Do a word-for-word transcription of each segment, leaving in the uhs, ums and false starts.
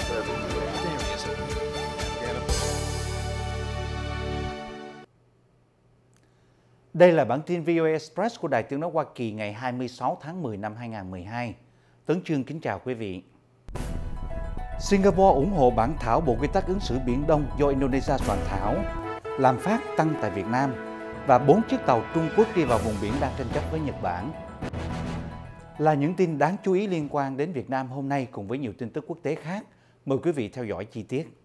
Đây là bản tin vê o a Express của Đài Tiếng nói Hoa Kỳ ngày hai mươi sáu tháng mười năm hai nghìn không trăm mười hai. Tấn Chương kính chào quý vị. Singapore ủng hộ bản thảo Bộ Quy tắc ứng xử Biển Đông do Indonesia soạn thảo. Lạm phát tăng tại Việt Nam và bốn chiếc tàu Trung Quốc đi vào vùng biển đang tranh chấp với Nhật Bản. Là những tin đáng chú ý liên quan đến Việt Nam hôm nay cùng với nhiều tin tức quốc tế khác. Mời quý vị theo dõi chi tiết.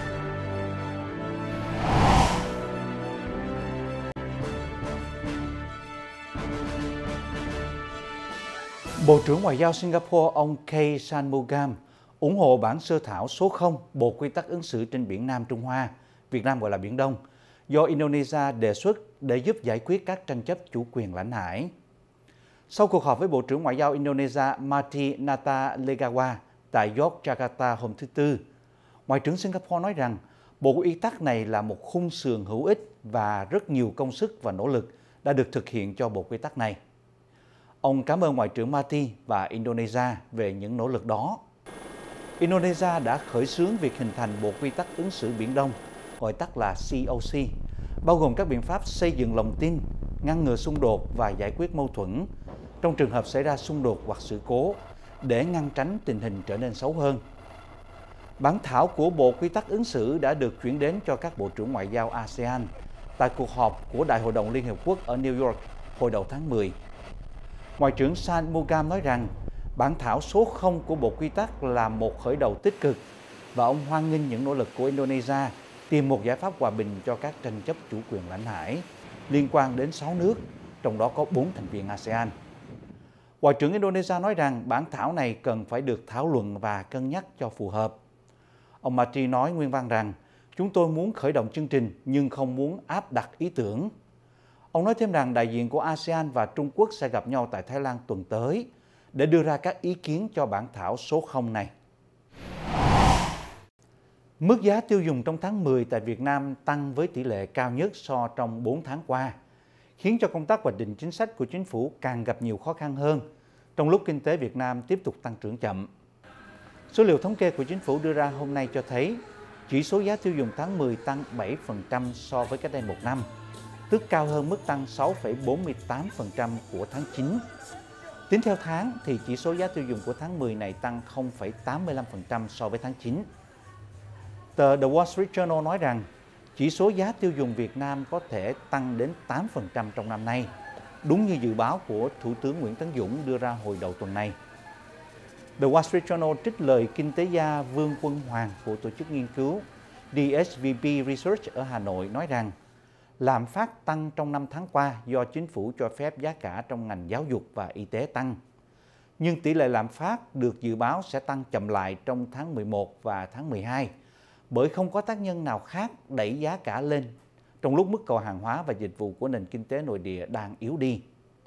Bộ trưởng Ngoại giao Singapore ông K. Shanmugam ủng hộ bản sơ thảo số không Bộ Quy tắc ứng xử trên biển Nam Trung Hoa, Việt Nam gọi là Biển Đông, do Indonesia đề xuất để giúp giải quyết các tranh chấp chủ quyền lãnh hải. Sau cuộc họp với Bộ trưởng Ngoại giao Indonesia Marty Natalegawa tại Yogyakarta hôm thứ Tư, Ngoại trưởng Singapore nói rằng Bộ Quy tắc này là một khung sườn hữu ích và rất nhiều công sức và nỗ lực đã được thực hiện cho Bộ Quy tắc này. Ông cảm ơn Ngoại trưởng Marty và Indonesia về những nỗ lực đó. Indonesia đã khởi xướng việc hình thành Bộ Quy tắc ứng xử Biển Đông, gọi tắt là C O C, bao gồm các biện pháp xây dựng lòng tin, ngăn ngừa xung đột và giải quyết mâu thuẫn trong trường hợp xảy ra xung đột hoặc sự cố để ngăn tránh tình hình trở nên xấu hơn. Bản thảo của Bộ Quy tắc ứng xử đã được chuyển đến cho các Bộ trưởng Ngoại giao a sê an tại cuộc họp của Đại hội đồng Liên Hợp Quốc ở New York hồi đầu tháng mười. Ngoại trưởng Shanmugam nói rằng bản thảo số không của Bộ Quy tắc là một khởi đầu tích cực và ông hoan nghênh những nỗ lực của Indonesia tìm một giải pháp hòa bình cho các tranh chấp chủ quyền lãnh hải liên quan đến sáu nước, trong đó có bốn thành viên a sê an. Ngoại trưởng Indonesia nói rằng bản thảo này cần phải được thảo luận và cân nhắc cho phù hợp. Ông Marty nói nguyên văn rằng chúng tôi muốn khởi động chương trình nhưng không muốn áp đặt ý tưởng. Ông nói thêm rằng đại diện của a sê an và Trung Quốc sẽ gặp nhau tại Thái Lan tuần tới để đưa ra các ý kiến cho bản thảo số không này. Mức giá tiêu dùng trong tháng mười tại Việt Nam tăng với tỷ lệ cao nhất so trong bốn tháng qua, khiến cho công tác hoạch định chính sách của chính phủ càng gặp nhiều khó khăn hơn trong lúc kinh tế Việt Nam tiếp tục tăng trưởng chậm. Số liệu thống kê của chính phủ đưa ra hôm nay cho thấy chỉ số giá tiêu dùng tháng mười tăng bảy phần trăm so với cách đây một năm, tức cao hơn mức tăng sáu phẩy bốn mươi tám phần trăm của tháng chín. Tính theo tháng thì chỉ số giá tiêu dùng của tháng mười này tăng không phẩy tám mươi lăm phần trăm so với tháng chín. Tờ The Wall Street Journal nói rằng chỉ số giá tiêu dùng Việt Nam có thể tăng đến tám phần trăm trong năm nay, đúng như dự báo của Thủ tướng Nguyễn Tấn Dũng đưa ra hồi đầu tuần này. The Wall Street Journal trích lời kinh tế gia Vương Quân Hoàng của tổ chức nghiên cứu đê ét vê pê Research ở Hà Nội nói rằng lạm phát tăng trong năm tháng qua do chính phủ cho phép giá cả trong ngành giáo dục và y tế tăng. Nhưng tỷ lệ lạm phát được dự báo sẽ tăng chậm lại trong tháng mười một và tháng mười hai bởi không có tác nhân nào khác đẩy giá cả lên trong lúc mức cầu hàng hóa và dịch vụ của nền kinh tế nội địa đang yếu đi.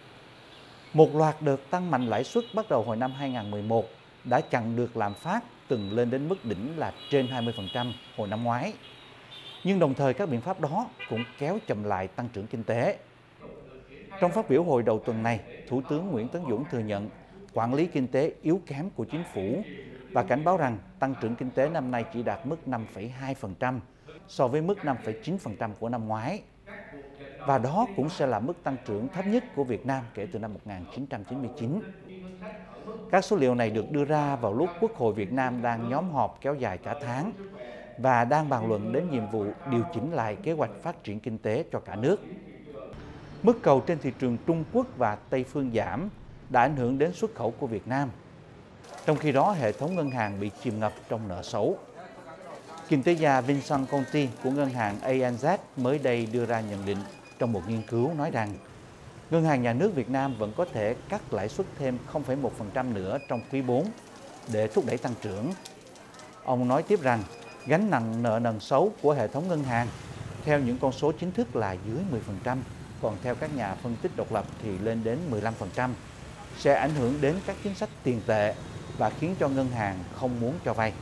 Một loạt đợt tăng mạnh lãi suất bắt đầu hồi năm hai nghìn không trăm mười một đã chặn được lạm phát từng lên đến mức đỉnh là trên hai mươi phần trăm hồi năm ngoái. Nhưng đồng thời các biện pháp đó cũng kéo chậm lại tăng trưởng kinh tế. Trong phát biểu hồi đầu tuần này, Thủ tướng Nguyễn Tấn Dũng thừa nhận quản lý kinh tế yếu kém của chính phủ và cảnh báo rằng tăng trưởng kinh tế năm nay chỉ đạt mức năm phẩy hai phần trăm so với mức năm phẩy chín phần trăm của năm ngoái. Và đó cũng sẽ là mức tăng trưởng thấp nhất của Việt Nam kể từ năm một nghìn chín trăm chín mươi chín. Các số liệu này được đưa ra vào lúc Quốc hội Việt Nam đang nhóm họp kéo dài cả tháng và đang bàn luận đến nhiệm vụ điều chỉnh lại kế hoạch phát triển kinh tế cho cả nước. Mức cầu trên thị trường Trung Quốc và Tây Phương giảm đã ảnh hưởng đến xuất khẩu của Việt Nam. Trong khi đó, hệ thống ngân hàng bị chìm ngập trong nợ xấu. Kinh tế gia Vincent Conti của ngân hàng a en dét mới đây đưa ra nhận định trong một nghiên cứu nói rằng Ngân hàng Nhà nước Việt Nam vẫn có thể cắt lãi suất thêm không phẩy một phần trăm nữa trong quý bốn để thúc đẩy tăng trưởng. Ông nói tiếp rằng gánh nặng nợ nần xấu của hệ thống ngân hàng theo những con số chính thức là dưới mười phần trăm, còn theo các nhà phân tích độc lập thì lên đến mười lăm phần trăm, sẽ ảnh hưởng đến các chính sách tiền tệ và khiến cho ngân hàng không muốn cho vay.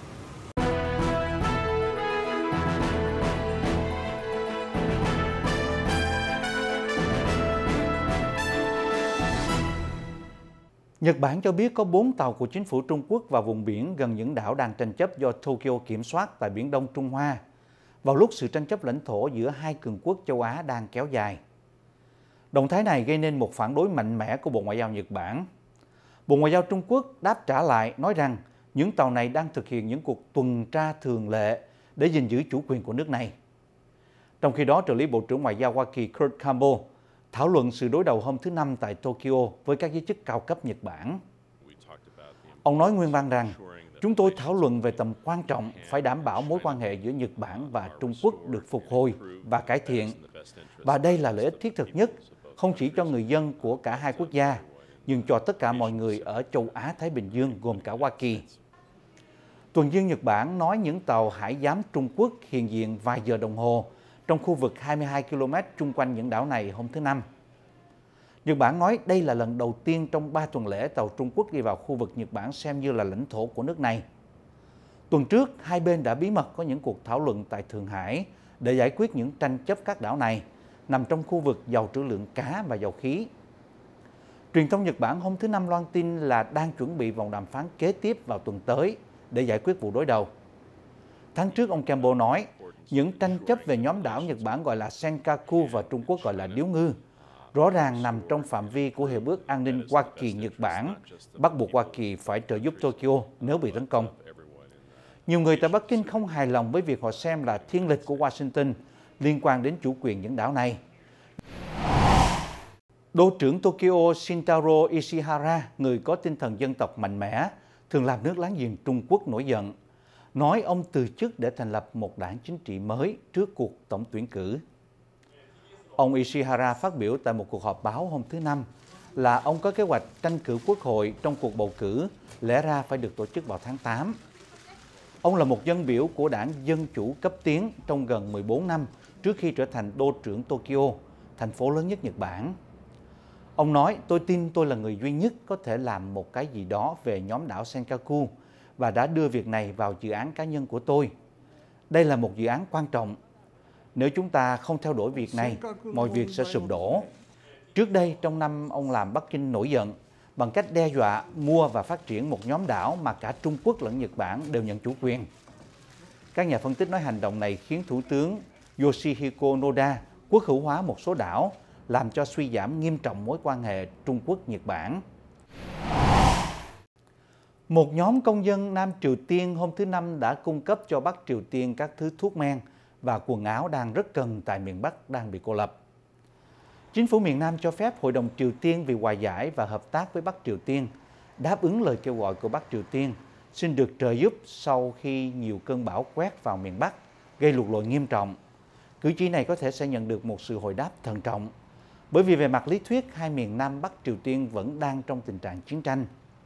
Nhật Bản cho biết có bốn tàu của chính phủ Trung Quốc vào vùng biển gần những đảo đang tranh chấp do Tokyo kiểm soát tại Biển Đông Trung Hoa, vào lúc sự tranh chấp lãnh thổ giữa hai cường quốc châu Á đang kéo dài. Động thái này gây nên một phản đối mạnh mẽ của Bộ Ngoại giao Nhật Bản. Bộ Ngoại giao Trung Quốc đáp trả lại nói rằng những tàu này đang thực hiện những cuộc tuần tra thường lệ để gìn giữ chủ quyền của nước này. Trong khi đó, trợ lý Bộ trưởng Ngoại giao Hoa Kỳ Kurt Campbell thảo luận sự đối đầu hôm thứ Năm tại Tokyo với các giới chức cao cấp Nhật Bản. Ông nói nguyên văn rằng, chúng tôi thảo luận về tầm quan trọng phải đảm bảo mối quan hệ giữa Nhật Bản và Trung Quốc được phục hồi và cải thiện. Và đây là lợi ích thiết thực nhất, không chỉ cho người dân của cả hai quốc gia, nhưng cho tất cả mọi người ở châu Á-Thái Bình Dương gồm cả Hoa Kỳ. Tuần dương Nhật Bản nói những tàu hải giám Trung Quốc hiện diện vài giờ đồng hồ trong khu vực hai mươi hai ki lô mét chung quanh những đảo này hôm thứ Năm. Nhật Bản nói đây là lần đầu tiên trong ba tuần lễ tàu Trung Quốc đi vào khu vực Nhật Bản xem như là lãnh thổ của nước này. Tuần trước, hai bên đã bí mật có những cuộc thảo luận tại Thượng Hải để giải quyết những tranh chấp các đảo này, nằm trong khu vực giàu trữ lượng cá và dầu khí. Truyền thông Nhật Bản hôm thứ Năm loan tin là đang chuẩn bị vòng đàm phán kế tiếp vào tuần tới để giải quyết vụ đối đầu. Tháng trước, ông Campbell nói, những tranh chấp về nhóm đảo Nhật Bản gọi là Senkaku và Trung Quốc gọi là Điếu Ngư, rõ ràng nằm trong phạm vi của Hiệp ước An ninh Hoa Kỳ-Nhật Bản, bắt buộc Hoa Kỳ phải trợ giúp Tokyo nếu bị tấn công. Nhiều người tại Bắc Kinh không hài lòng với việc họ xem là thiên lịch của Washington liên quan đến chủ quyền những đảo này. Đô trưởng Tokyo Shintaro Ishihara, người có tinh thần dân tộc mạnh mẽ, thường làm nước láng giềng Trung Quốc nổi giận, nói ông từ chức để thành lập một đảng chính trị mới trước cuộc tổng tuyển cử. Ông Ishihara phát biểu tại một cuộc họp báo hôm thứ Năm là ông có kế hoạch tranh cử quốc hội trong cuộc bầu cử lẽ ra phải được tổ chức vào tháng tám. Ông là một dân biểu của đảng Dân Chủ cấp tiến trong gần mười bốn năm trước khi trở thành đô trưởng Tokyo, thành phố lớn nhất Nhật Bản. Ông nói, tôi tin tôi là người duy nhất có thể làm một cái gì đó về nhóm đảo Senkaku và đã đưa việc này vào dự án cá nhân của tôi. Đây là một dự án quan trọng. Nếu chúng ta không theo đuổi việc này, mọi việc sẽ sụp đổ. Trước đây, trong năm ông làm Bắc Kinh nổi giận bằng cách đe dọa mua và phát triển một nhóm đảo mà cả Trung Quốc lẫn Nhật Bản đều nhận chủ quyền. Các nhà phân tích nói hành động này khiến Thủ tướng Yoshihiko Noda quốc hữu hóa một số đảo, làm cho suy giảm nghiêm trọng mối quan hệ Trung Quốc-Nhật Bản. Một nhóm công dân Nam Triều Tiên hôm thứ Năm đã cung cấp cho Bắc Triều Tiên các thứ thuốc men và quần áo đang rất cần tại miền Bắc đang bị cô lập. Chính phủ miền Nam cho phép Hội đồng Triều Tiên vì hòa giải và hợp tác với Bắc Triều Tiên đáp ứng lời kêu gọi của Bắc Triều Tiên xin được trợ giúp sau khi nhiều cơn bão quét vào miền Bắc, gây lụt lội nghiêm trọng. Cử chỉ này có thể sẽ nhận được một sự hồi đáp thận trọng, bởi vì về mặt lý thuyết, hai miền Nam Bắc Triều Tiên vẫn đang trong tình trạng chiến tranh.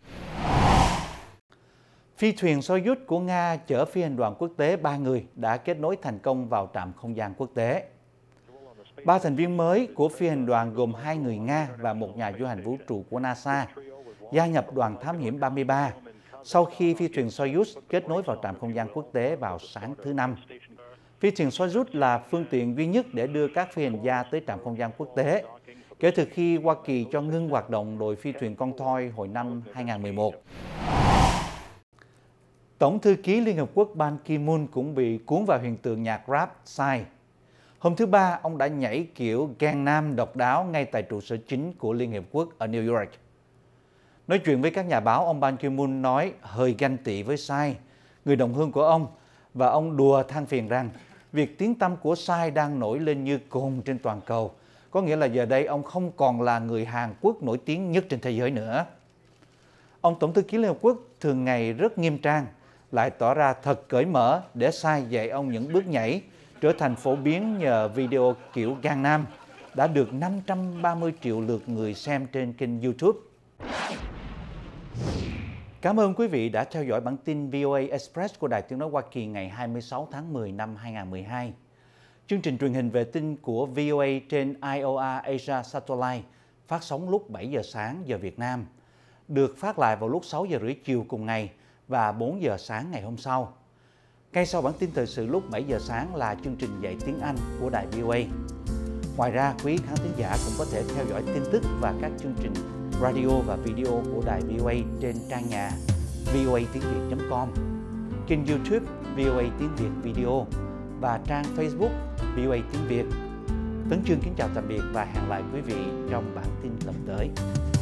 Phi thuyền Soyuz của Nga chở phi hành đoàn quốc tế ba người đã kết nối thành công vào trạm không gian quốc tế. Ba thành viên mới của phi hành đoàn gồm hai người Nga và một nhà du hành vũ trụ của NASA gia nhập đoàn thám hiểm ba mươi ba sau khi phi thuyền Soyuz kết nối vào trạm không gian quốc tế vào sáng thứ Năm. Phi thuyền Soyuz là phương tiện duy nhất để đưa các phi hành gia tới trạm không gian quốc tế kể từ khi Hoa Kỳ cho ngưng hoạt động đội phi thuyền con thoi hồi năm hai nghìn không trăm mười một. Tổng thư ký Liên Hợp Quốc Ban Ki-moon cũng bị cuốn vào hiện tượng nhạc rap Psy. Hôm thứ Ba, ông đã nhảy kiểu Gangnam độc đáo ngay tại trụ sở chính của Liên Hiệp Quốc ở New York. Nói chuyện với các nhà báo, ông Ban Ki-moon nói hơi ganh tị với Psy, người đồng hương của ông, và ông đùa than phiền rằng việc tiếng tăm của Psy đang nổi lên như cồn trên toàn cầu, có nghĩa là giờ đây ông không còn là người Hàn Quốc nổi tiếng nhất trên thế giới nữa. Ông Tổng thư ký Liên Hợp Quốc thường ngày rất nghiêm trang, lại tỏ ra thật cởi mở để Psy dạy ông những bước nhảy, trở thành phổ biến nhờ video kiểu Gangnam đã được năm trăm ba mươi triệu lượt người xem trên kênh YouTube. Cảm ơn quý vị đã theo dõi bản tin vê o a Express của Đài Tiếng nói Hoa Kỳ ngày hai mươi sáu tháng mười năm hai nghìn không trăm mười hai. Chương trình truyền hình vệ tinh của vê o a trên i o a Asia Satellite phát sóng lúc bảy giờ sáng giờ Việt Nam, được phát lại vào lúc sáu giờ rưỡi chiều cùng ngày và bốn giờ sáng ngày hôm sau. Ngay sau bản tin thời sự lúc bảy giờ sáng là chương trình dạy tiếng Anh của Đài vê o a. Ngoài ra, quý khán thính giả cũng có thể theo dõi tin tức và các chương trình radio và video của đài vê o a trên trang nhà vê o a tiếng việt chấm com, kênh YouTube vê o a tiếng Việt Video và trang Facebook vê o a tiếng Việt. Tấn Chương kính chào tạm biệt và hẹn lại quý vị trong bản tin lần tới.